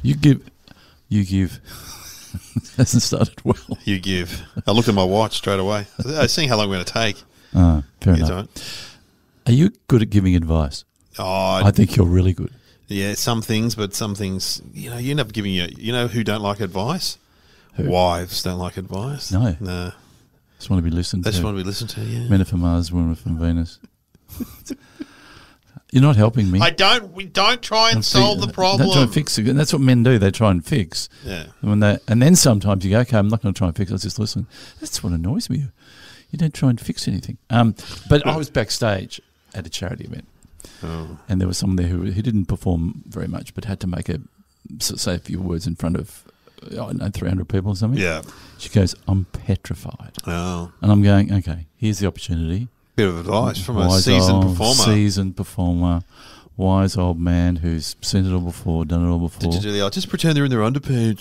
You give. Hasn't started well. You give. I looked at my watch straight away. I was seeing how long we're going to take. Oh, fair enough. Right. Are you good at giving advice? Oh, I think you're really good. Yeah, some things, but some things, you end up giving you know who don't like advice? Who? Wives don't like advice. No. Just want to be listened to. They just want to be listened to, yeah. Men are from Mars, women are from Venus. You're not helping me. We don't try and solve the problem. Don't try and fix it. And that's what men do. They try and fix. Yeah. And then sometimes you go, okay, I'm not going to try and fix it. I'll just listen. That's what annoys me. You don't try and fix anything. But I was backstage at a charity event. Oh. And there was someone there who didn't perform very much, but had to say a few words in front of, 300 people or something. Yeah. She goes, I'm petrified. Oh. And I'm going, okay, here's the opportunity. Bit of advice from a seasoned performer. Wise old man who's seen it all before, done it all before. Did you do the just pretend they're in their underpants?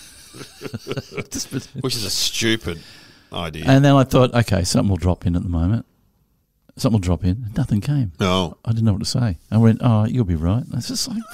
Which is a stupid idea. And then I thought, okay, something will drop in at the moment. Something will drop in. Nothing came. No. I didn't know what to say. I went, oh, you'll be right. And it's just like,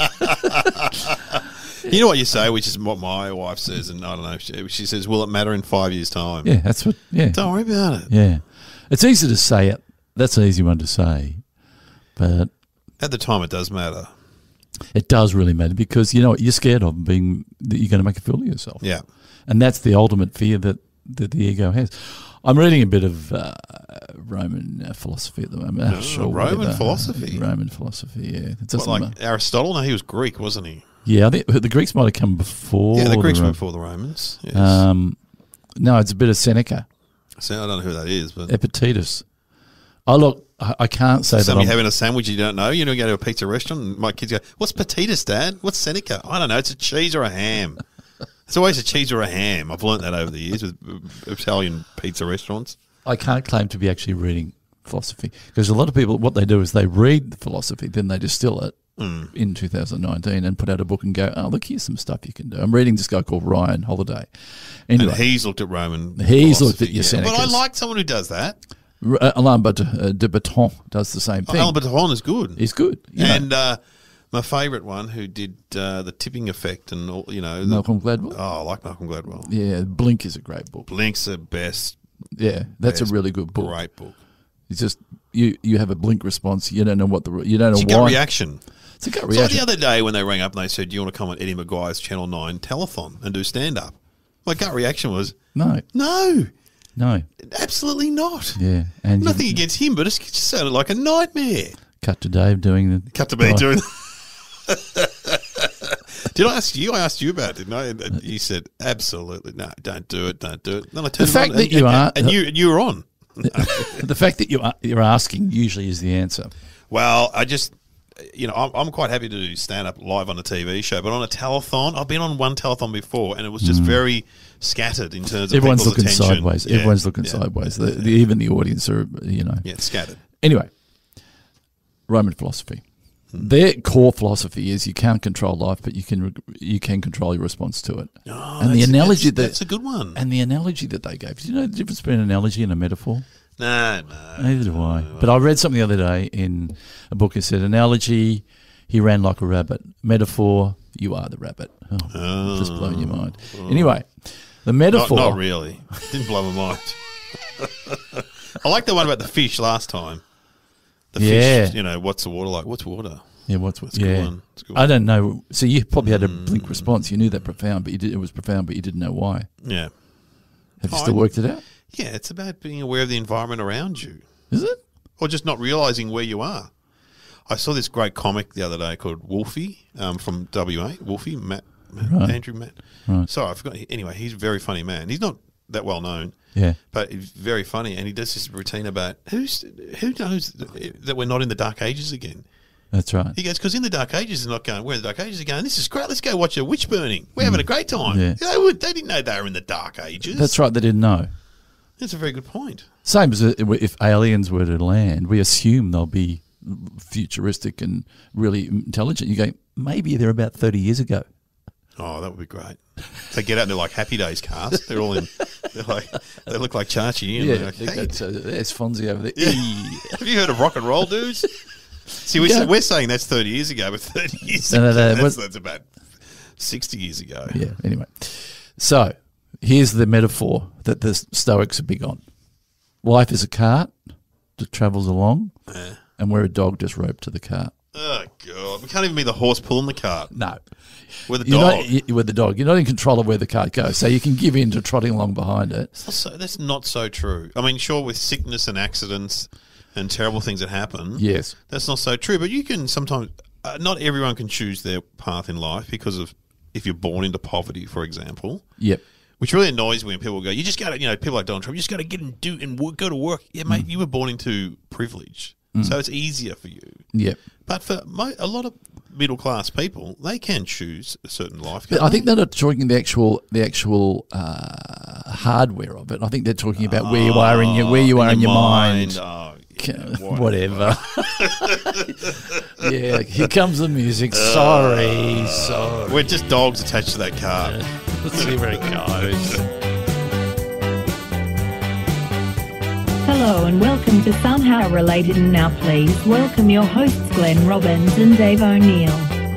you know what you say, which is what my wife says, and I don't know, she says, will it matter in 5 years' time? Yeah, that's what, yeah. Don't worry about it. Yeah. It's easy to say it. That's an easy one to say. But at the time, it does matter. It does really matter because, you know what, you're scared of that you're going to make a fool of yourself. Yeah. And that's the ultimate fear that the ego has. I'm reading a bit of Roman philosophy at the moment. Roman philosophy? Roman philosophy, yeah. What, like Aristotle? No, he was Greek, wasn't he? Yeah, I think the Greeks might have come before. Yeah, the Greeks were before the Romans. Yes. No, it's a bit of Seneca. So I don't know who that is, but Epictetus. Oh, look, I can't say that. Somebody having a sandwich you don't know. You go to a pizza restaurant and my kids go, what's Petitus, Dad? What's Seneca? I don't know. It's a cheese or a ham. It's always a cheese or a ham. I've learnt that over the years with Italian pizza restaurants. I can't claim to be actually reading philosophy because a lot of people, what they do is they read the philosophy, then they distill it in 2019 and put out a book and go, oh, look, here's some stuff you can do. I'm reading this guy called Ryan Holiday. Anyway, and he's looked at Roman He's looked at your Senecas. But I like someone who does that. Alain de Botton does the same thing. Alain de Botton is good. He's good. And my favourite one who did the tipping effect and all, Malcolm Gladwell. Oh, I like Malcolm Gladwell. Yeah, Blink is a great book. Blink's the best. Yeah, that's a really good book. Great book. It's just you have a Blink response. You don't know you don't know it's why. Gut reaction. It's a gut reaction. So the other day when they rang up and they said, "Do you want to come on Eddie Maguire's Channel 9 telethon and do stand up?" My gut reaction was no, absolutely not. Yeah, and nothing against him, but it just sounded like a nightmare. Cut to Dave doing the. Cut to me doing. Did I ask you? I asked you about it, didn't I? And you said absolutely no. Don't do it. Don't do it. Then I turned the fact that you are and you were on. The fact that you're asking usually is the answer. Well, I just. I'm quite happy to do stand-up live on a TV show, but on a telethon, I've been on one telethon before, and it was just very scattered in terms of everyone's looking attention. Sideways. Yeah. Everyone's looking sideways. Even the audience are, Yeah, it's scattered. Anyway, Roman philosophy. Their core philosophy is you can't control life, but you can control your response to it. Oh, and the analogy that's a good one. And the analogy that they gave. Do you know the difference between an analogy and a metaphor? No. Neither do I. But I read something the other day in a book. It said, analogy, he ran like a rabbit. Metaphor, you are the rabbit. Oh. Just blowing your mind. Anyway, the metaphor. Not really. Didn't blow my mind. I like the one about the fish last time. The fish, what's the water like? What's water? Yeah, what's a good one. It's a good one. I don't know. So you probably had a Blink response. You knew that profound, but it was profound, but you didn't know why. Yeah. Have you still worked it out? Yeah, it's about being aware of the environment around you. Is it? Or just not realising where you are. I saw this great comic the other day called Wolfie from WA. Wolfie, Andrew Matt. Right. Sorry, I forgot. Anyway, he's a very funny man. He's not that well known. Yeah. But he's very funny, and he does this routine about who knows that we're not in the Dark Ages again. That's right. He goes, because in the Dark Ages, they're not going, we're in the Dark Ages. They're going, this is great, let's go watch a witch burning. We're having a great time. Yeah. They didn't know they were in the Dark Ages. That's right, they didn't know. That's a very good point. Same as if aliens were to land, we assume they'll be futuristic and really intelligent. You go, maybe they're about 30 years ago. Oh, that would be great. They get out and they're like Happy Days cast. They're all in. They look like Chachi. And yeah, like, hey. there's Fonzie over there. Yeah. Have you heard of rock and roll, dudes? See, we're saying that's 30 years ago, but 30 years ago, that's about 60 years ago. Yeah, anyway. So here's the metaphor that the Stoics are big on. Life is a cart that travels along, and we're a dog just roped to the cart. Oh, God. We can't even be the horse pulling the cart. No. We're the dog. With the dog. You're not in control of where the cart goes, so you can give in to trotting along behind it. That's not so true. I mean, sure, with sickness and accidents and terrible things that happen, yes, that's not so true. But you can sometimes, not everyone can choose their path in life because of if you're born into poverty, for example. Yep. Which really annoys me when people go, you just got to, people like Donald Trump, you just got to get and do and go to work. Yeah, mate, you were born into privilege, so it's easier for you. Yep. But for a lot of middle class people, they can choose a certain life. I think they're not talking the actual hardware of it. I think they're talking about where you are in your mind. Oh, whatever. Yeah, here comes the music. Sorry. We're just dogs attached to that car. Yeah. Let's see where it goes. Hello and welcome to Somehow Related, and now please welcome your hosts Glenn Robbins and Dave O'Neill.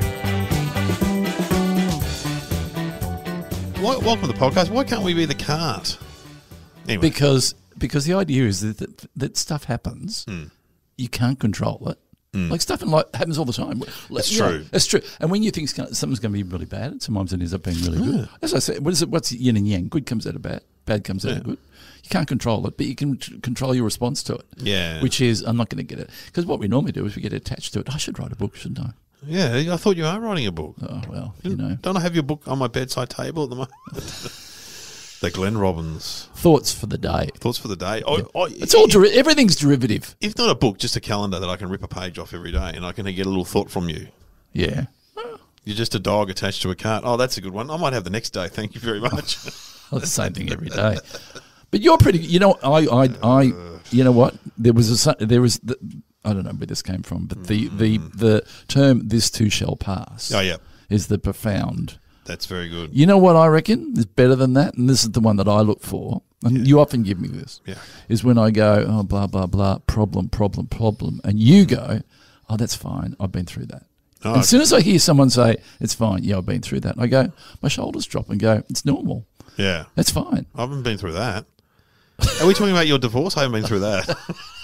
Welcome to the podcast. Why can't we be the cart? Anyway. Because the idea is that stuff happens. You can't control it. Like stuff in life happens all the time. That's true. It's true. And when you think something's going to be really bad, and sometimes it ends up being really good. As I said, what's yin and yang? Good comes out of bad. Bad comes out of good. You can't control it, but you can control your response to it. Yeah. Which is, I'm not going to get it. Because what we normally do is we get attached to it. I should write a book, shouldn't I? Yeah, I thought you are writing a book. Oh, well, Don't I have your book on my bedside table at the moment? The Glenn Robbins. Thoughts for the day. Thoughts for the day. It's all everything's derivative. If not a book, just a calendar that I can rip a page off every day and I can get a little thought from you. Yeah. You're just a dog attached to a cart. Oh, that's a good one. I might have the next day. Thank you very much. Well, the same thing every day. But you're pretty. You know, I. You know what? There was I don't know where this came from, but the term "this too shall pass." Oh yeah, is the profound. That's very good. You know what I reckon is better than that, and this is the one that I look for. And you often give me this. Yeah, is when I go, oh, blah blah blah, problem, and you go, oh, that's fine. I've been through that. Oh, and as soon as I hear someone say it's fine, yeah, I've been through that, I go, my shoulders drop and go, it's normal. Yeah, that's fine. I haven't been through that. Are we talking about your divorce? I haven't been through that.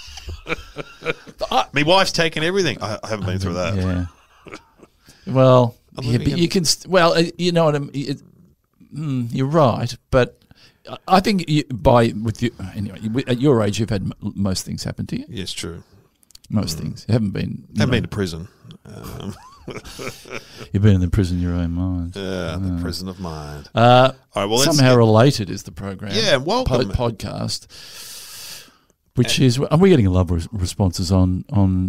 My wife's taken everything. I haven't been through that. Yeah. Well, yeah, but you can. You know what I mean. You're right, but I think anyway, at your age, you've had most things happen to you. Yes, true. Most things. You haven't been. Haven't been to prison. You've been in the prison of your own mind. Yeah, the prison of mind. All right, well, Somehow Related is the program. Yeah, welcome. Podcast. Which is, are we getting a lot of responses on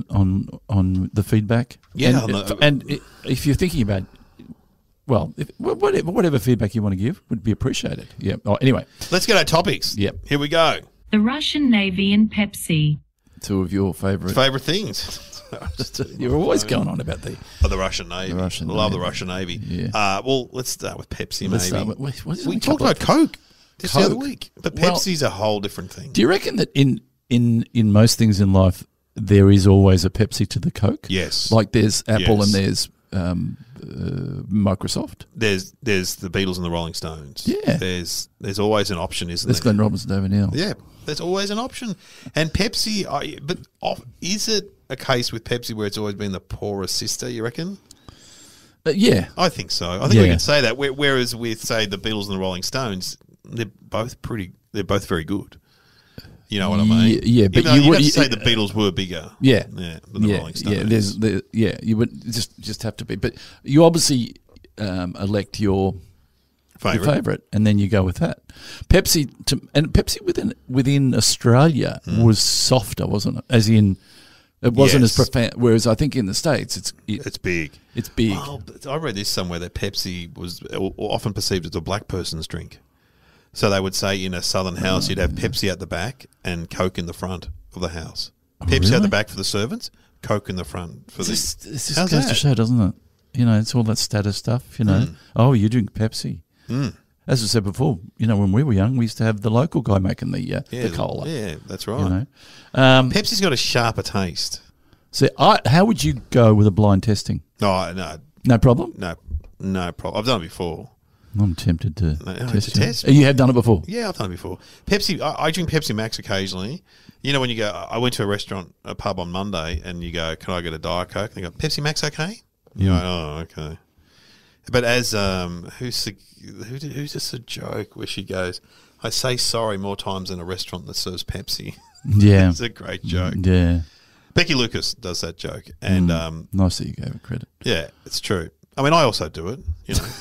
the feedback? Yeah. And if you're thinking about, well, whatever feedback you want to give would be appreciated. Yeah. Oh, anyway. Let's get our topics. Yep. Here we go. The Russian Navy and Pepsi. Two of your favourite things. You're always going on about the Russian Navy. Love the Russian Navy. Yeah. Well, let's start with Pepsi. We talked about Coke the other week, but Pepsi's a whole different thing. Do you reckon that in most things in life there is always a Pepsi to the Coke? Yes. Like there's Apple and there's Microsoft. There's the Beatles and the Rolling Stones. Yeah. There's always an option, isn't there? There's Glenn Robbins and Dave O'Neill. Yeah. There's always an option. And Pepsi, is it a case with Pepsi where it's always been the poorer sister, you reckon? Yeah. I think so. I think we can say that. Whereas with, say, the Beatles and the Rolling Stones, they're both very good. You know what I mean? Yeah, but you would say the Beatles were bigger. Yeah. Than the Rolling Stones. You would just have to be. But you obviously elect your favourite, and then you go with that. Pepsi within Australia was softer, wasn't it? As in, it wasn't as profound. Whereas I think in the States, it's big. It's big. Well, I read this somewhere that Pepsi was often perceived as a black person's drink. So they would say in a southern house, you'd have Pepsi at the back and Coke in the front of the house. Pepsi at the back for the servants, Coke in the front for This goes to show, doesn't it? You know, it's all that status stuff, you know. Oh, you drink Pepsi. As I said before, you know, when we were young, we used to have the local guy making the cola. Yeah, that's right. You know? Pepsi's got a sharper taste. So how would you go with a blind testing? Oh, no. No problem? No. no problem. I've done it before. I'm tempted to it's a test. You have done it before? Yeah, I've done it before. Pepsi, I drink Pepsi Max occasionally. You know, when you go, I went to a pub on Monday, and you go, can I get a Diet Coke? And they go, Pepsi Max okay? You go, oh, okay. But as, who's this a joke where she goes, I say sorry more times in a restaurant that serves Pepsi. Yeah. It's a great joke. Yeah. Becky Lucas does that joke. And nice that you gave her credit. Yeah, it's true. I mean, I also do it, you know.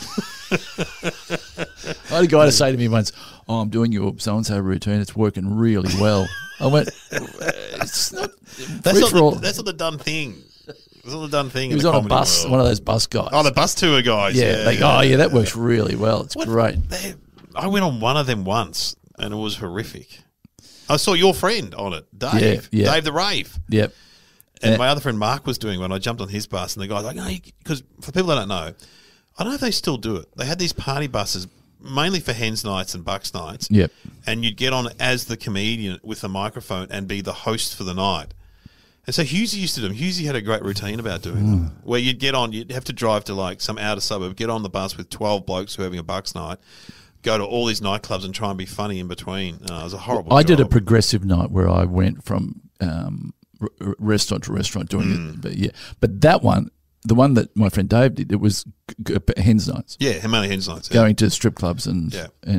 I had a guy to say to me once, oh, I'm doing your so-and-so routine. It's working really well. I went, it's not... That's not the done thing. That's not the done thing. He was on a bus, world. one of those bus guys. Oh, the bus tour guys. Yeah. They go, oh, yeah, that works really well. It's great. I went on one of them once, and it was horrific. I saw your friend on it, Dave. Yeah. Dave the Rave. Yep. And my other friend Mark was doing one. I jumped on his bus, and the guy's like, no, because for people that don't know, I don't know if they still do it. They had these party buses, mainly for hens nights and bucks nights. Yep. And you'd get on as the comedian with the microphone and be the host for the night. And so Hughesy used to do them. Hughesy had a great routine about doing them, where you'd get on, you'd have to drive to like some outer suburb, get on the bus with 12 blokes who were having a bucks night, go to all these nightclubs and try and be funny in between. It was a horrible job. I did a progressive night where I went from restaurant to restaurant doing it. But that one, the one that my friend Dave did, it was hens nights. Yeah, mainly hens nights. Yeah. Going to strip clubs and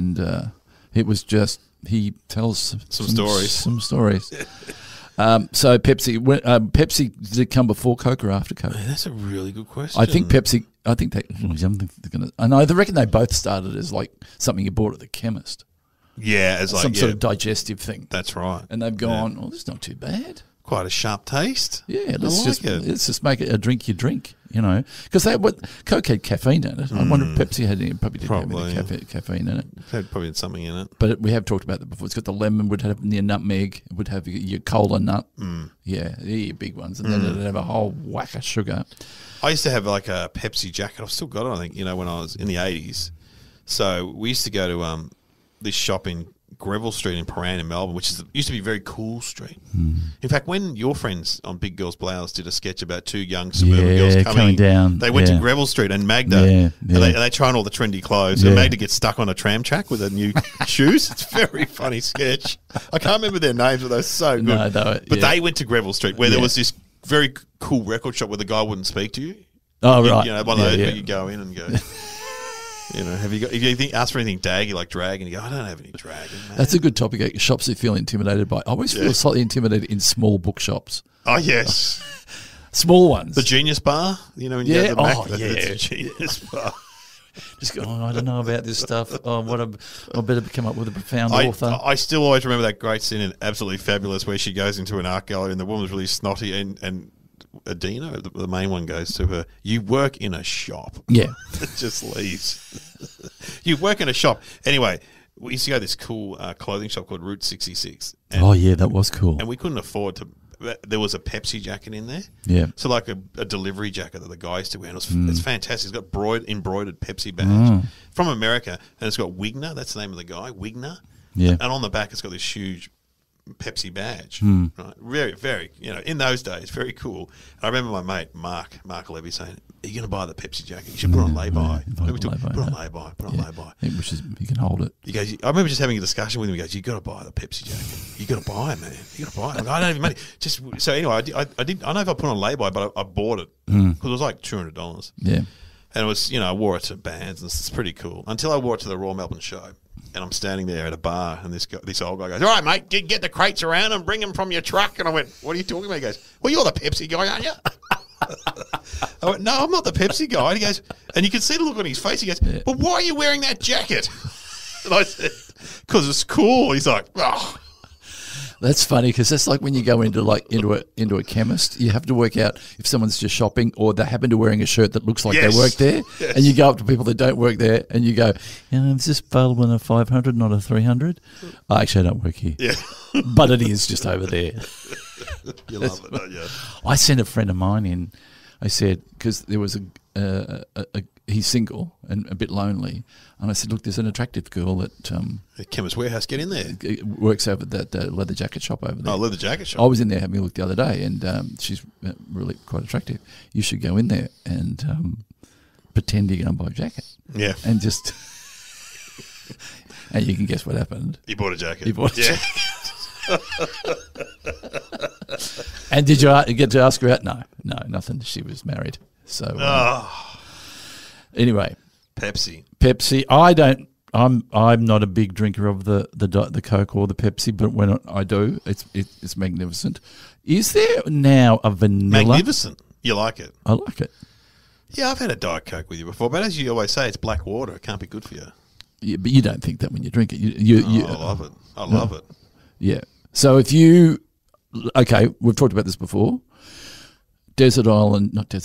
it was just, he tells some stories. Some stories. So Pepsi, did it come before Coke or after Coke? Man, that's a really good question. I think Pepsi. I think they're going to. I know. They reckon they both started as like something you bought at the chemist. Yeah, as like some sort of digestive thing. That's right. And they've gone, oh, this is not too bad. Quite a sharp taste. Yeah, let's just make it a drink you drink, you know, because Coke had caffeine in it. I wonder if Pepsi had any. Probably didn't have any caffeine in it. It probably had something in it. But we have talked about that before. It's got the lemon, would have your nutmeg, it would have your cola nut. Yeah, they're your big ones, and then it'd have a whole whack of sugar. I used to have like a Pepsi jacket. I've still got it, I think, you know, when I was in the 80s. So we used to go to this shop in Greville Street in Paran in Melbourne, which used to be a very cool street. In fact, when your friends on Big Girls Blouse did a sketch about two young suburban girls coming down, they went to Greville Street and Magda, and they try on all the trendy clothes, and Magda gets stuck on a tram track with her new shoes. It's a very funny sketch. I can't remember their names, but they're so good. No, but they went to Greville Street where there was this very cool record shop where the guy wouldn't speak to you. Oh, right. You know, one of those where you go in and go... You know, if you ask for anything drag, you like drag, and you go, I don't have any drag. That's a good topic. Shops you feel intimidated by. I always feel slightly intimidated in small bookshops. Oh, yes. Small ones. The Genius Bar, you know, when you go to the Mac, that's a Genius Bar. Just go, I don't know about this stuff. I better come up with a profound author. I still always remember that great scene in Absolutely Fabulous where she goes into an art gallery and the woman's really snotty and Adina, the main one, goes to her, you work in a shop. Yeah. It just leaves. You work in a shop. Anyway, we used to go to this cool clothing shop called Route 66. And, that was cool. And we couldn't afford to... There was a Pepsi jacket in there. Yeah. So like a delivery jacket that the guy used to wear. And it's fantastic. It's got embroidered Pepsi badge from America. And it's got Wigner. That's the name of the guy, Wigner. Yeah. And on the back, it's got this huge Pepsi badge. Right. Very, very, you know, in those days, very cool. I remember my mate, Mark Levy, saying, are you going to buy the Pepsi jacket? You should put it on lay-by. Put it on lay-by. You can hold it. He goes, I remember just having a discussion with him. He goes, you got to buy the Pepsi jacket. You got to buy it, man. You got to buy it. I don't have money. So anyway, I don't know if I put it on lay-by, but I bought it because it was like $200. Yeah. And it was, you know, I wore it to bands and it's pretty cool. Until I wore it to the Royal Melbourne Show. And I'm standing there at a bar, and this old guy goes, all right, mate, get the crates around and bring them from your truck. And I went, what are you talking about? He goes, well, you're the Pepsi guy, aren't you? I went, no, I'm not the Pepsi guy. And he goes, and you can see the look on his face. He goes, but why are you wearing that jacket? And I said, because it's cool. He's like, oh. That's funny because that's like when you go into a chemist, you have to work out if someone's just shopping or they happen to wearing a shirt that looks like they work there, and you go up to people that don't work there and you go, is this available in a 500, not a 300? Actually, I don't work here, but it is just over there. You love it, don't you? I sent a friend of mine in. I said because there was he's single and a bit lonely, and I said, look, there's an attractive girl that Chemist Warehouse, get in there. Works over that leather jacket shop over there. Oh, leather jacket shop. I was in there having a look the other day, and she's really quite attractive. You should go in there. And pretend you're going to buy a jacket Yeah. and just and you can guess what happened. You bought a jacket. You bought a yeah. And did you get to ask her out? No, nothing. She was married. So anyway, Pepsi. I'm not a big drinker of the Coke or the Pepsi, but when I do, it's magnificent. Is there now a vanilla? Magnificent. You like it? I like it. Yeah, I've had a Diet Coke with you before, but as you always say, it's black water. It can't be good for you. Yeah, but you don't think that when you drink it. I love it. I love it. Yeah. So if you, okay, we've talked about this before. Death Row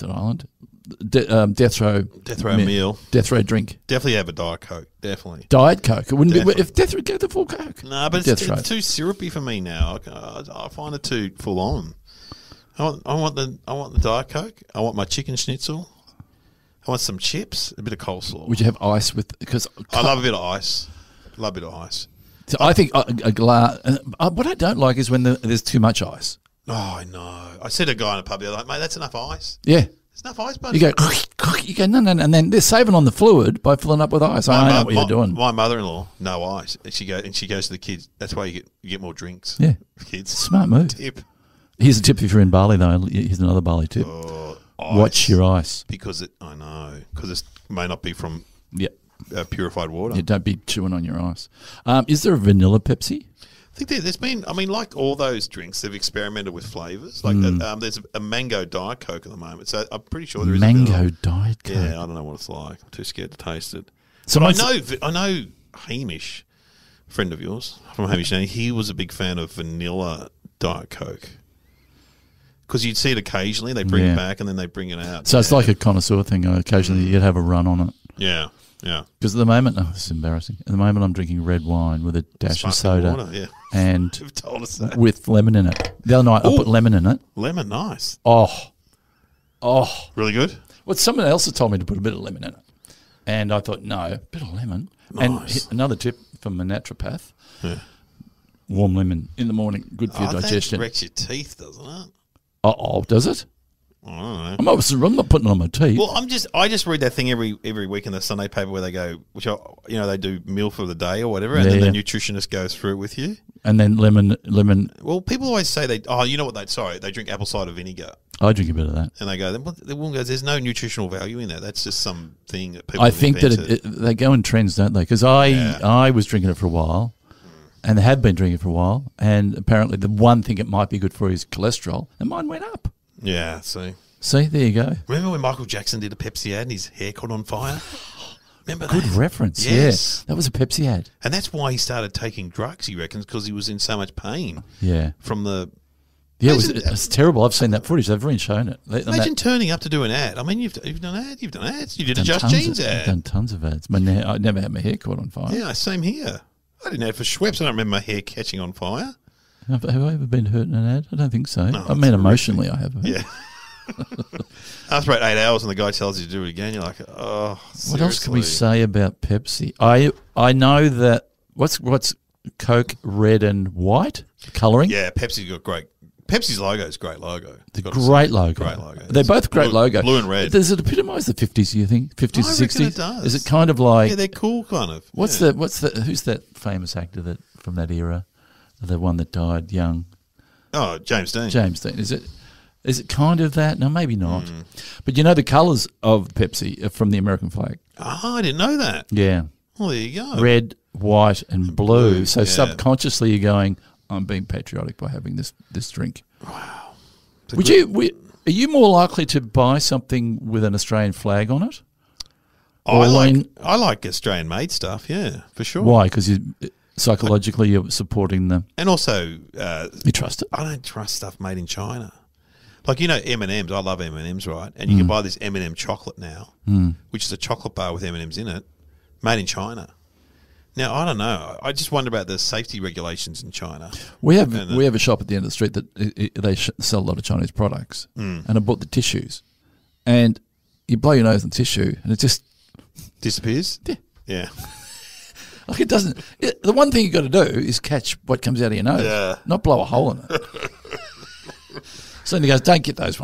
meal. Death Row drink. Definitely have a Diet Coke. Definitely. Diet Coke. It wouldn't Definitely. be if Death Row go the full Coke. No, but it's too syrupy for me now. I find it too full on. I want the Diet Coke. I want my chicken schnitzel. I want some chips, a bit of coleslaw. Would you have ice with? Because I love a bit of ice. So I think a glass. What I don't like is when there's too much ice. Oh, I know. I said to a guy in a pub the other night, mate, that's enough ice. Yeah. There's enough ice, buddy. You go, no, and then they're saving on the fluid by filling up with ice. I know what you're doing. My mother-in-law, no ice. She goes to the kids. That's why you get more drinks. Yeah. Kids. Smart move. Tip. Here's a tip if you're in Bali, though. Here's another Bali tip. Ice. Watch your ice. Because it may not be from purified water. Yeah, don't be chewing on your ice. Is there a vanilla Pepsi? I think there's been, like all those drinks, they've experimented with flavours. Like there's a mango Diet Coke at the moment, so I'm pretty sure there is mango Diet Coke. Yeah, I don't know what it's like. I'm too scared to taste it. So I know Hamish, a friend of yours from Hamish, he was a big fan of vanilla Diet Coke. Because you'd see it occasionally, they bring it back and then they bring it out. So it's like a connoisseur thing. Occasionally you'd have a run on it. Yeah. Because at the moment, this is embarrassing. At the moment, I'm drinking red wine with a dash of soda water, and You've told us that. with lemon in it. The other night, I put lemon in it. Lemon, nice. Oh, really good. well, someone else had told me to put a bit of lemon in it, and I thought, no, a bit of lemon. Nice. And another tip from a naturopath: warm lemon in the morning, good for your digestion. That wrecks your teeth, doesn't it? Does it? I don't know. I'm not putting it on my teeth. Well, I just read that thing every week in the Sunday paper where they go, they do meal for the day or whatever, and then the nutritionist goes through it with you. And then lemon. Well, people always say they drink apple cider vinegar. I drink a bit of that. And they go, the woman goes, there's no nutritional value in that. That's just something that people I think that they go in trends, don't they? Because I was drinking it for a while and have been drinking it for a while. And apparently the one thing it might be good for is cholesterol. And mine went up. Yeah, see, there you go. Remember when Michael Jackson did a Pepsi ad and his hair caught on fire? Remember that? Good reference, yes. Yeah. That was a Pepsi ad. And that's why he started taking drugs, he reckons, because he was in so much pain. Yeah. From the... Yeah, it's terrible. I've seen that footage. They've already shown it. Imagine turning up to do an ad. I mean, you've done ads. You did a Just Jeans ad. I've done tons of ads. I never had my hair caught on fire. Yeah, same here. I didn't have for Schweppes. I don't remember my hair catching on fire. Have I ever been hurt in an ad? I don't think so. No, I mean, emotionally I have. Yeah. After about 8 hours and the guy tells you to do it again, you're like, oh, seriously? What else can we say about Pepsi? I know that what's Coke red and white colouring? Yeah, Pepsi's logo is a great logo. Great logo. Great logo. They're both great logo. Blue and red. Does it epitomise the 50s, you think? 50s and 60s? It does. Is it kind of like... Yeah, they're cool kind of. Who's that famous actor from that era? The one that died young? Oh, James Dean. James Dean. Is it kind of that? No, maybe not. But you know the colours of Pepsi are from the American flag. Oh, I didn't know that. Yeah. Well, there you go. Red, white and blue. So subconsciously you're going, I'm being patriotic by having this drink. Wow. Are you more likely to buy something with an Australian flag on it? I like Australian-made stuff, yeah, for sure. Why? Because psychologically you're supporting them. And also... you trust it? I don't trust stuff made in China. Like, M&Ms. I love M&Ms, right? And you can buy this M&M chocolate now, which is a chocolate bar with M&Ms in it, made in China. Now, I don't know. I just wonder about the safety regulations in China. We have a shop at the end of the street that they sell a lot of Chinese products. And I bought the tissues. And you blow your nose on tissue and it just... disappears? Yeah. Like it doesn't... the one thing you got to do is catch what comes out of your nose, not blow a hole in it. So he goes, don't get those ones.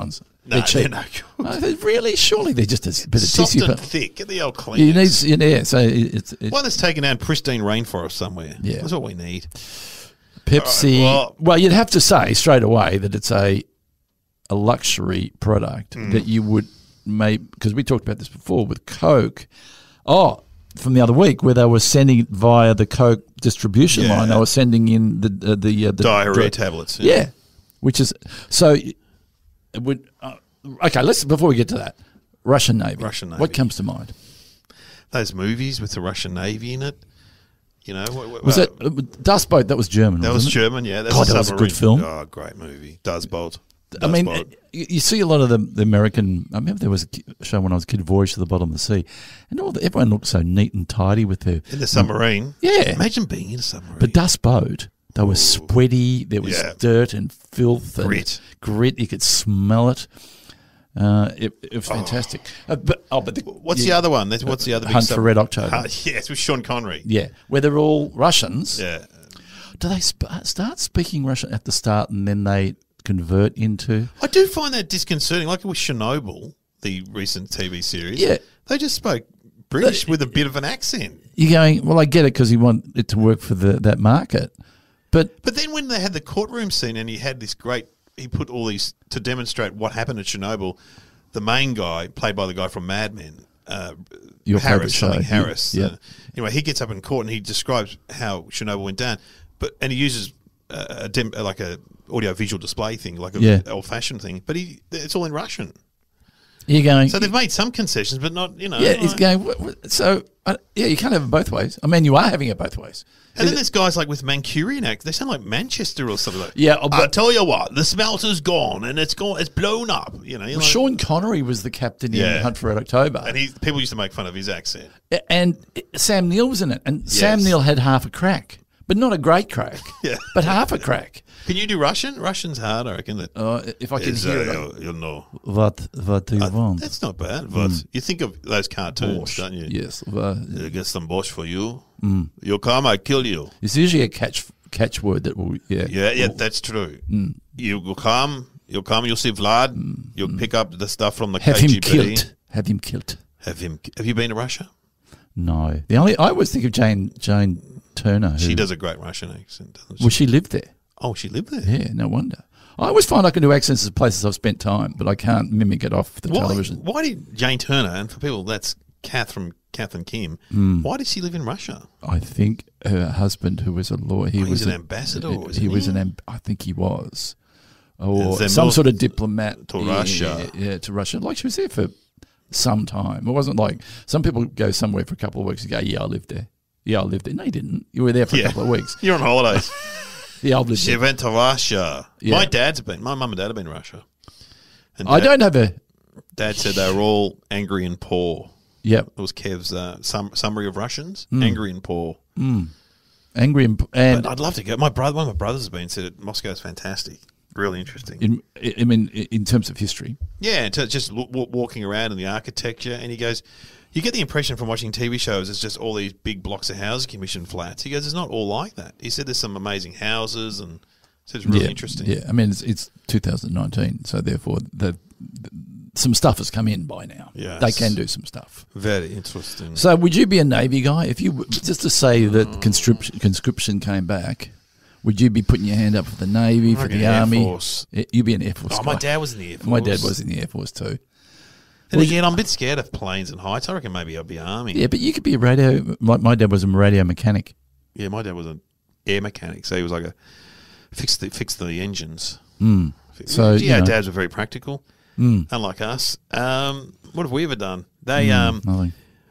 They're cheap. no. Really? Surely they're just a bit of Soft tissue. and thick. Get the old Kleenex. So it's one that's taken down pristine rainforest somewhere. Yeah. That's what we need. Pepsi. All right, well, you'd have to say straight away that it's a luxury product that you would make, because we talked about this before with Coke. From the other week, where they were sending it via the Coke distribution line, they were sending in the diarrhea tablets. Yeah, which is so. It would okay. Let's before we get to that, Russian Navy. What comes to mind? Those movies with the Russian Navy in it. You know, was it Dust Boat? That was German. That was German. Yeah, that was a good film. Oh, great movie, Dust Boat. I mean, you see a lot of the American. I remember there was a show when I was a kid, Voyage to the Bottom of the Sea, and everyone looked so neat and tidy with their in the submarine. Yeah, imagine being in a submarine. But Dust Boat, they were sweaty. There was dirt and filth and grit. You could smell it. It was fantastic. What's the other one? What's the other big Hunt for Red October? Yes, with Sean Connery. Yeah, where they're all Russians. Yeah. Do they start speaking Russian at the start and then they convert into? I do find that disconcerting. Like with Chernobyl, the recent TV series. Yeah, they just spoke British with a bit of an accent. You're going, well, I get it because you want it to work for that market, but then when they had the courtroom scene and he had this great. He put all these to demonstrate what happened at Chernobyl. The main guy, played by the guy from Mad Men, Harris. Anyway, he gets up in court and he describes how Chernobyl went down, and he uses like a audio visual display thing, like a old fashioned thing. But it's all in Russian. You're going. So they've made some concessions, but not. Yeah, he's going. So you can't have it both ways. I mean, you are having it both ways. And then there's guys like with Mancunian accent. They sound like Manchester or something. Yeah, I tell you what, the smelter's gone and it's blown up. You know, Sean Connery was the captain in Hunt for Red October, and people used to make fun of his accent. And Sam Neill was in it, and Sam Neill had half a crack, but not a great crack. But half a crack. Can you do Russian? Russian's hard, I reckon. If I can hear it, you'll know. What do you want? That's not bad. You think of those cartoons, don't you? Yes. I'll get some borscht for you. You'll come, I kill you. It's usually a catch word that will. Yeah, that's true. You will come. You'll see Vlad. You'll pick up the stuff from the KGB. Have him killed. Have you been to Russia? No. I always think of Jane Turner. She does a great Russian accent, doesn't she? Well, she lived there. Oh, she lived there? Yeah, no wonder. I always find I can do accents at places I've spent time, but I can't mimic it off the television. Why did Jane Turner, and for people, that's Kath from Kath and Kim, why did she live in Russia? I think her husband, who was a lawyer, he was an ambassador. I think he was. Or some sort of diplomat. To Russia. Yeah, to Russia. Like she was there for some time. It wasn't like some people go somewhere for a couple of weeks and go, yeah, I lived there. Yeah, I lived there. No, you didn't. You were there for a couple of weeks. You're on holidays. Yeah, I've lived she there. went to Russia. Yeah. My mum and dad have been to Russia. And I don't have a... Dad said they were all angry and poor. Yep. It was Kev's summary of Russians. Angry and poor. Angry and... But I'd love to go. One of my brothers has been said Moscow's fantastic. Really interesting. In terms of history. Yeah, just walking around in the architecture. And he goes... You get the impression from watching TV shows it's just all these big blocks of housing commission flats. He goes, it's not all like that. He said there's some amazing houses and so it's really interesting. Yeah, I mean, it's 2019, so therefore some stuff has come in by now. Yes. They can do some stuff. Very interesting. So would you be a Navy guy? If you just to say that conscription came back, would you be putting your hand up for the Navy, for the Army? Air Force. You'd be an Air Force guy. My dad was in the Air Force. My dad was in the Air Force too. And again, I'm a bit scared of planes and heights. I reckon maybe I'd be Army. Yeah, but you could be a radio... My dad was a radio mechanic. Yeah, my dad was an air mechanic, so he was like fix the engines. So dads were very practical, unlike us. What have we ever done? They nothing.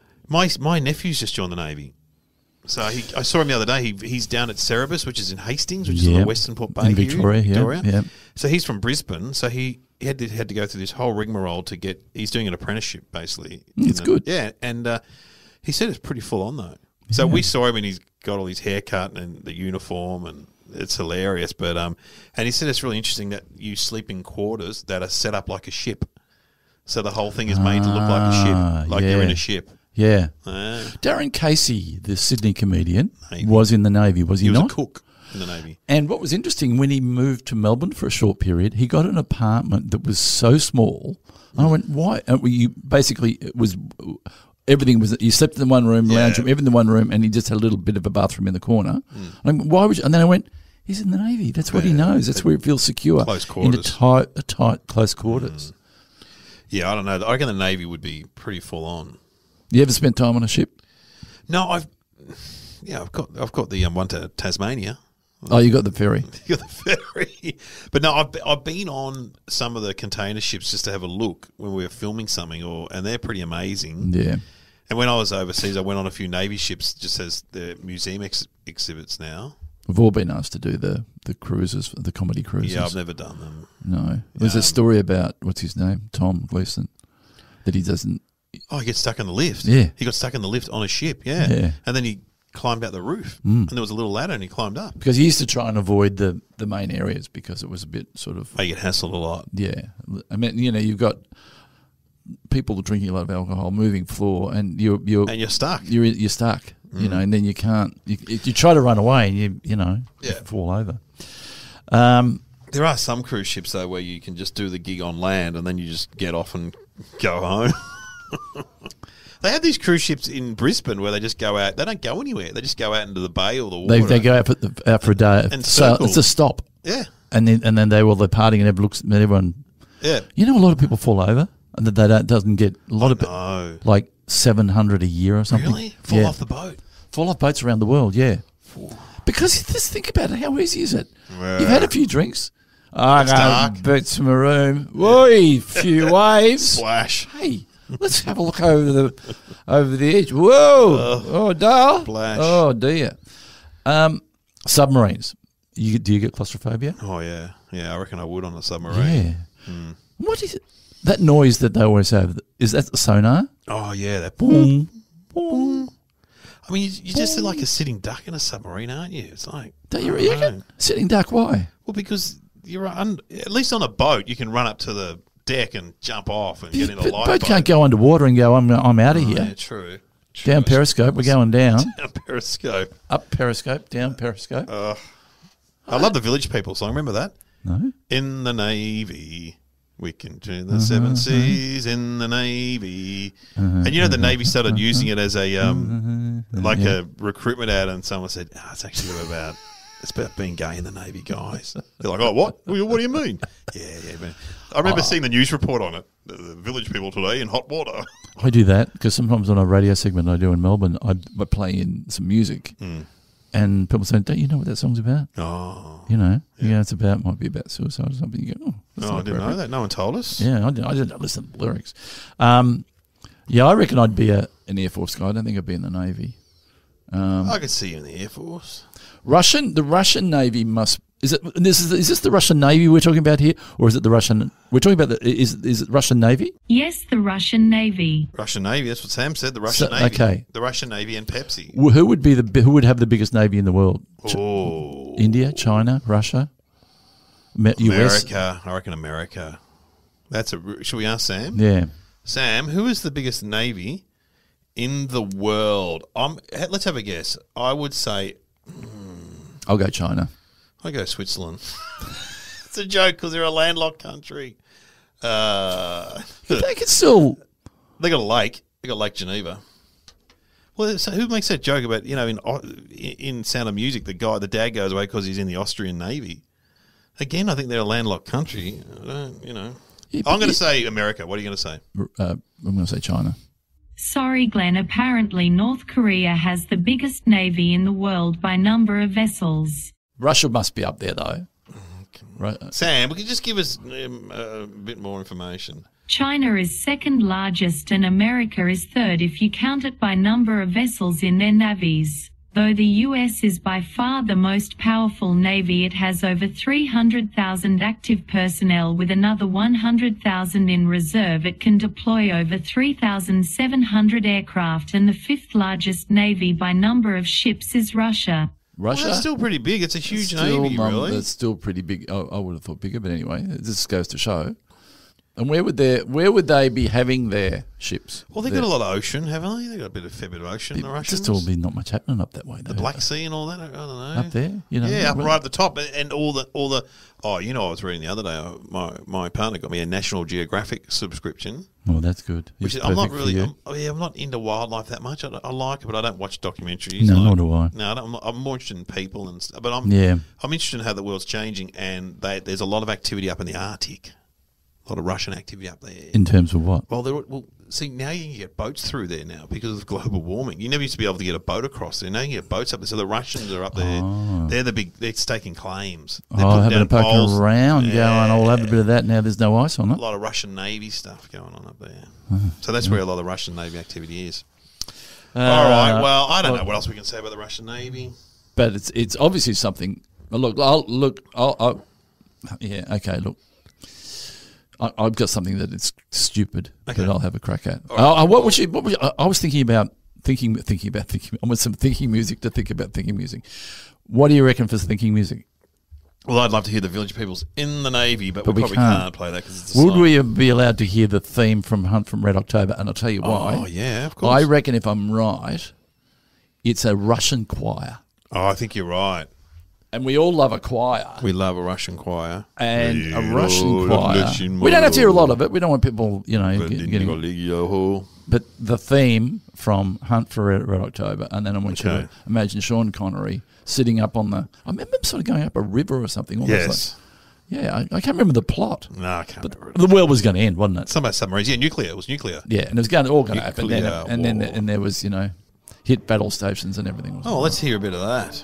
My nephew's just joined the Navy. So I saw him the other day. He's down at Cerebus, which is in Hastings, which is on the Western Port Bay in Victoria. Yeah. So he's from Brisbane. So he had to go through this whole rigmarole to get. He's doing an apprenticeship basically. It's good. Yeah, and he said it's pretty full on though. So we saw him and he's got all his haircut and the uniform and it's hilarious. But and he said it's really interesting that you sleep in quarters that are set up like a ship. So the whole thing is made to look like a ship, like you're in a ship. Yeah. Darren Casey, the Sydney comedian, was in the Navy, was he not? He was a cook. in the Navy. And what was interesting, when he moved to Melbourne for a short period, he got an apartment that was so small. And I went, why? Everything was, you slept in one room, lounge room, everything in one room, and he just had a little bit of a bathroom in the corner. And I went, why would you? And then I went, he's in the Navy. That's what he knows. That's where he feels secure. Close quarters. In a tight close quarters. Yeah, I don't know. I reckon the Navy would be pretty full on. You ever spent time on a ship? No, I've got the one to Tasmania. Oh, you got the ferry. You got the ferry. But no, I've been on some of the container ships just to have a look when we were filming something, and they're pretty amazing. Yeah. And when I was overseas, I went on a few Navy ships just as the museum exhibits now. We've all been asked to do the cruises, the comedy cruises. Yeah, I've never done them. No. There's a story about, what's his name? Tom Gleeson, that he doesn't. Oh, he gets stuck in the lift. Yeah. He got stuck in the lift on a ship, yeah. And then he climbed out the roof. And there was a little ladder and he climbed up. Because he used to try and avoid the main areas because it was a bit sort of. You get hassled a lot. Yeah. I mean, you've got people drinking a lot of alcohol, moving floor, and you're stuck. You're stuck, and then you can't. You try to run away, and you fall over. There are some cruise ships though where you can just do the gig on land and then you just get off and go home. They have these cruise ships in Brisbane where they just go out. They don't go anywhere. They just go out into the bay or the water. They go out for a day. And so it's a stop. Yeah, and then they're partying and everyone looks at everyone. Yeah, a lot of people fall over. And that doesn't get a lot of like 700 a year or something. Really? Fall off the boat? Fall off boats around the world, yeah. Because just think about it. How easy is it? You've had a few drinks. I got boots in my room. Whoa, few waves. Splash. Hey, let's have a look over the edge. Whoa. Oh, Dale. Splash. Oh, dear. Submarines. Do you get claustrophobia? Oh, yeah. Yeah, I reckon I would on a submarine. Yeah. What is it? That noise that they always have, is that the sonar? Oh, yeah. That boom, boom. I mean, you're just like a sitting duck in a submarine, aren't you? It's like... Don't you reckon? Sitting duck, why? Well, because you're at least on a boat, you can run up to the deck and jump off and get in a lifeboat. Boat can't go underwater and go, I'm out of here. Yeah, true. Down Periscope, we're going down. Down Periscope. Up Periscope, down Periscope. I love the Village People song. Remember that? No. In the Navy... We can do the seven seas in the Navy. And the Navy started using it as a a recruitment ad, and someone said, it's actually about being gay in the Navy, guys. They're like, oh, what? What do you mean? Yeah, man. I remember seeing the news report on it. The Village People today in hot water. I do that because sometimes on a radio segment I do in Melbourne, I play in some music. And people say, don't you know what that song's about? Oh. Might be about suicide or something. You go, I didn't know that. No one told us. Yeah, I didn't listen to the lyrics. I reckon I'd be an Air Force guy. I don't think I'd be in the Navy. I could see you in the Air Force. The Russian Navy must... Is this the Russian Navy we're talking about here? Or is it the Russian... We're talking about is it Russian Navy? Yes, the Russian Navy. Russian Navy, that's what Sam said, the Russian Navy. Okay. The Russian Navy and Pepsi. Who would have the biggest Navy in the world? Oh. India, China, Russia, US? America. I reckon America. Should we ask Sam? Yeah. Sam, who is the biggest Navy in the world? Let's have a guess. I would say... I'll go China. I go Switzerland. It's a joke because they're a landlocked country. But they can still... They got a lake. They got Lake Geneva. Well, so who makes that joke about, in Sound of Music, the dad goes away because he's in the Austrian Navy. Again, I think they're a landlocked country. Yeah, I'm going to say America. What are you going to say? I'm going to say China. Sorry, Glenn. Apparently, North Korea has the biggest navy in the world by number of vessels. Russia must be up there, though. Right. Sam, could you just give us a bit more information? China is second largest and America is third if you count it by number of vessels in their navies. Though the US is by far the most powerful navy, it has over 300,000 active personnel with another 100,000 in reserve. It can deploy over 3,700 aircraft, and the fifth largest navy by number of ships is Russia. Well, that's still pretty big. It's a huge navy, really. It's still pretty big. I would have thought bigger, but anyway, this goes to show. And where would they be having their ships? Well, they've got a lot of ocean, haven't they? They've got a fair bit of ocean, the Russians. Just all be not much happening up that way. The Black Sea and all that, I don't know. Up there? Yeah, up right at the top. And all the I was reading the other day, my partner got me a National Geographic subscription. Oh, that's good. Which is, I'm not really, I'm not into wildlife that much. I like it, but I don't watch documentaries. No, nor do I. No, I'm more interested in people and stuff. But I'm interested in how the world's changing, and there's a lot of activity up in the Arctic. A lot of Russian activity up there. In terms of what? Well, see, now you can get boats through there now because of global warming. You never used to be able to get a boat across there. Now you can get boats up there. So the Russians are up there. Oh. They're staking claims. Having a poke around, going, I'll have a bit of that now there's no ice on it. A lot of Russian Navy stuff going on up there. So that's where a lot of the Russian Navy activity is. All right, well, I don't know what else we can say about the Russian Navy. But it's obviously something. Look, I've got something that is stupid that I'll have a crack at. I was thinking about thinking. I want some thinking music to think about thinking music. What do you reckon for thinking music? Well, I'd love to hear the Village Peoples in the Navy, but we probably can't play that because it's a Would song. we be allowed to hear the theme from Hunt from Red October? And I'll tell you why. Oh, yeah, of course. I reckon if I'm right, it's a Russian choir. Oh, I think you're right. And we all love a choir. We love a Russian choir. And a Russian choir. We don't have to hear a lot of it. We don't want people, getting... But the theme from Hunt for Red October, and then I want you to imagine Sean Connery sitting up on the... I remember sort of going up a river or something. Yes. I can't remember the plot. No, I can't remember. The world was going to end, wasn't it? Some about submarines. Yeah, nuclear. It was nuclear. Yeah, and it was all going to happen. And there was, hit battle stations and everything. Oh, let's hear a bit of that.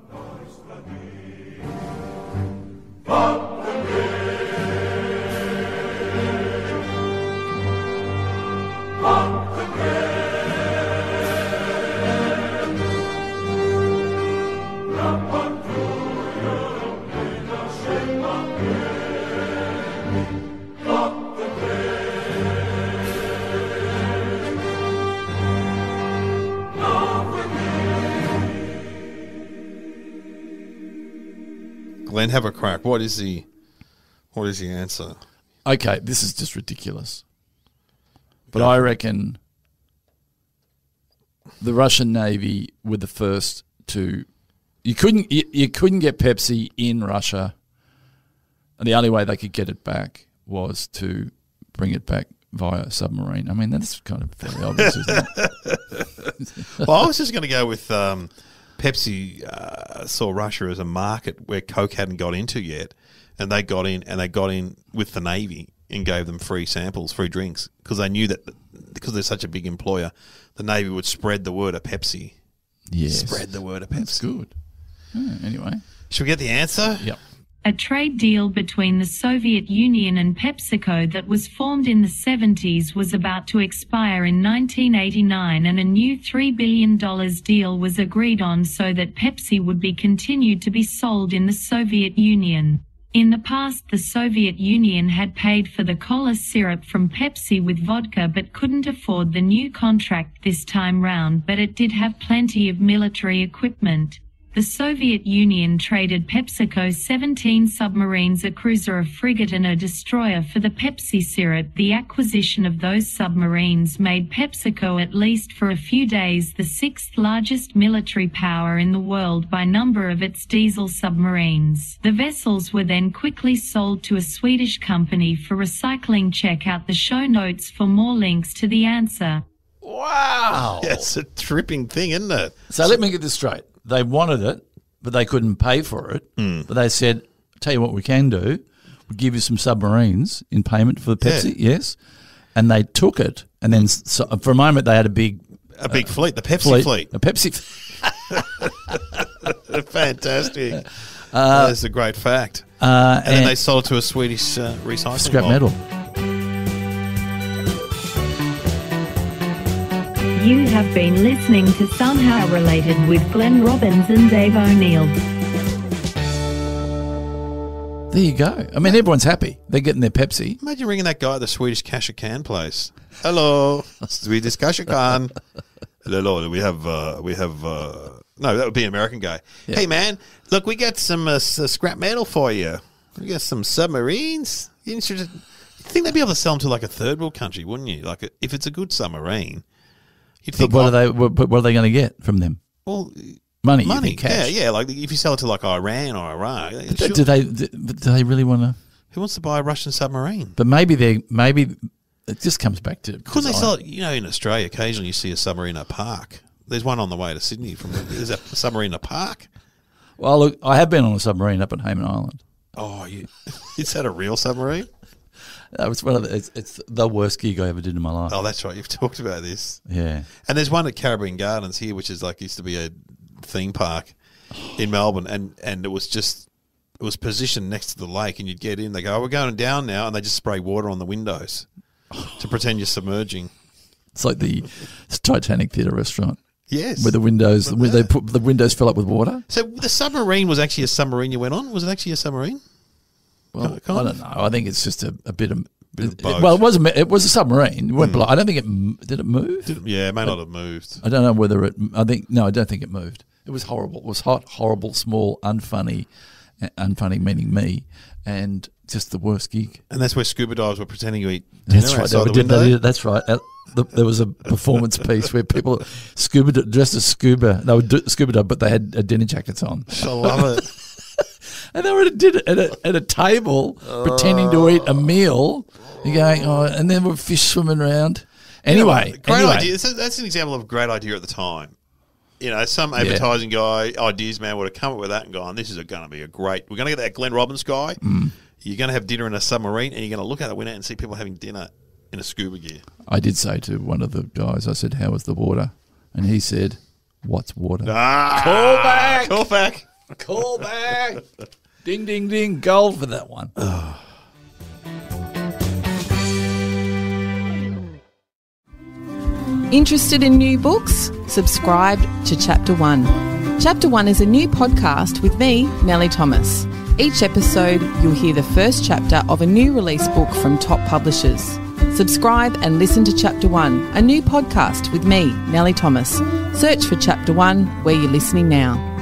Glenn, have a crack. What is the answer? Okay, this is just ridiculous. But I reckon the Russian Navy were the first to... You couldn't get Pepsi in Russia, and the only way they could get it back was to bring it back via submarine. I mean, that's kind of very obvious, isn't it? Well, I was just going to go with... Pepsi saw Russia as a market where Coke hadn't got into yet, and they got in with the Navy and gave them free samples, free drinks, because they knew that because they're such a big employer, the Navy would spread the word of Pepsi. Yes. Spread the word of Pepsi. That's good. Anyway. Should we get the answer? Yep. A trade deal between the Soviet Union and PepsiCo that was formed in the 70s was about to expire in 1989, and a new $3 billion deal was agreed on so that Pepsi would be continued to be sold in the Soviet Union. In the past, the Soviet Union had paid for the cola syrup from Pepsi with vodka but couldn't afford the new contract this time round, but it did have plenty of military equipment. The Soviet Union traded PepsiCo 17 submarines, a cruiser, a frigate and a destroyer for the Pepsi syrup. The acquisition of those submarines made PepsiCo, at least for a few days, the sixth largest military power in the world by number of its diesel submarines. The vessels were then quickly sold to a Swedish company for recycling. Check out the show notes for more links to the answer. Wow. It's a tripping thing, isn't it? So let me get this straight. They wanted it, but they couldn't pay for it. But they said, tell you what we can do. We'll give you some submarines in payment for the Pepsi, yes. And they took it, and then for a moment they had a big fleet, the Pepsi fleet. A Pepsi Fantastic. That's a great fact. And then they sold it to a Swedish recycling scrap metal. You have been listening to Somehow Related with Glenn Robbins and Dave O'Neill. There you go. I mean, everyone's happy. They're getting their Pepsi. Imagine ringing that guy at the Swedish Cash Can place. Hello, Swedish Cash Can. Hello, we have. No, that would be an American guy. Yeah. Hey, man, look, we got some scrap metal for you. We got some submarines. You think they'd be able to sell them to like a third world country, wouldn't you? Like if it's a good submarine, you'd But think. what are they going to get from them? Well, Money, money, you think, cash. yeah. Like if you sell it to like Iran or Iraq, sure. Do they really want to? Who wants to buy a Russian submarine? But maybe it just comes back to Couldn't they design. sell it? You know, in Australia, occasionally you see a submarine in a park. There's one on the way to Sydney. There's a submarine in a park. Well, look, I have been on a submarine up at Hayman Island. Oh, is that a real submarine? That was one of it's the worst gig I ever did in my life. Oh, that's right. You've talked about this. Yeah. And there's one at Caribbean Gardens here, which is like used to be a theme park in Melbourne, and it was positioned next to the lake, and you'd get in. They go, "Oh, we're going down now," and they just spray water on the windows to pretend you're submerging. It's like the Titanic Theatre restaurant. Yes, where the windows, where they put the windows fill up with water. So the submarine was actually a submarine you went on? Was it actually a submarine? Well, I don't know. I think it's just a bit of both. Well, it was a submarine. It went below. I don't think did it move? Yeah, it may not have moved. I don't know whether it. I don't think it moved. It was horrible. It was hot, horrible, small, unfunny meaning me, and just the worst gig. And that's where scuba divers were pretending to eat dinner That's right. outside the window? That's right. There was a performance piece where people dressed as scuba. They would scuba dive, but they had dinner jackets on. I love it. And they were at a table pretending to eat a meal. You're going, and then were fish swimming around. Anyway, great idea. That's an example of a great idea at the time. You know, some advertising guy, ideas man, would have come up with that and gone, "This is going to be a great. We're going to get that Glenn Robbins guy. You're going to have dinner in a submarine, and you're going to look out the window and see people having dinner in a scuba gear." I did say to one of the guys, I said, "How was the water?" And he said, "What's water?" Call back. Call back. Ding, ding, ding. Gold for that one. Interested in new books? Subscribe to Chapter 1. Chapter 1 is a new podcast with me, Nellie Thomas. Each episode, you'll hear the first chapter of a new release book from top publishers. Subscribe and listen to Chapter 1, a new podcast with me, Nellie Thomas. Search for Chapter 1 where you're listening now.